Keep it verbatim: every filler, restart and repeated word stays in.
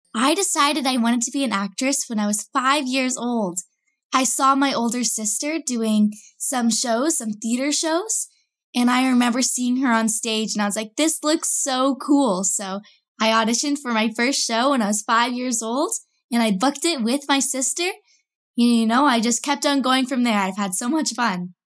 I decided I wanted to be an actress when I was five years old. I saw my older sister doing some shows, some theater shows, and I remember seeing her on stage and I was like, this looks so cool. So I auditioned for my first show when I was five years old and I booked it with my sister. You know, I just kept on going from there. I've had so much fun.